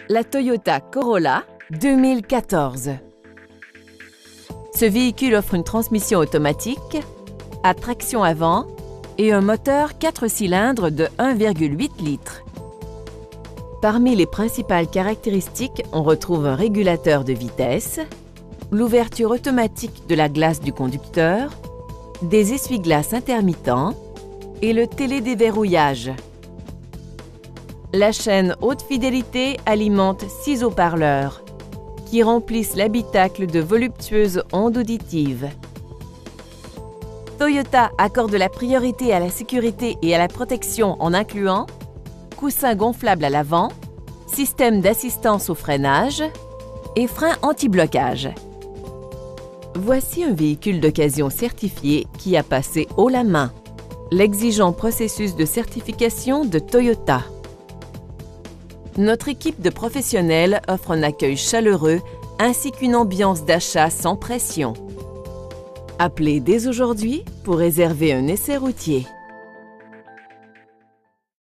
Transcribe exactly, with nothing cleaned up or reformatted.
la Toyota Corolla deux mille quatorze. Ce véhicule offre une transmission automatique, à traction avant et un moteur quatre cylindres de un virgule huit litres. Parmi les principales caractéristiques, on retrouve un régulateur de vitesse, l'ouverture automatique de la glace du conducteur, des essuie-glaces intermittents et le télédéverrouillage. La chaîne haute fidélité alimente six haut-parleurs qui remplissent l'habitacle de voluptueuses ondes auditives. Toyota accorde la priorité à la sécurité et à la protection en incluant coussins gonflables à l'avant, système d'assistance au freinage et frein anti-blocage. Voici un véhicule d'occasion certifié qui a passé haut la main l'exigeant processus de certification de Toyota. Notre équipe de professionnels offre un accueil chaleureux ainsi qu'une ambiance d'achat sans pression. Appelez dès aujourd'hui pour réserver un essai routier.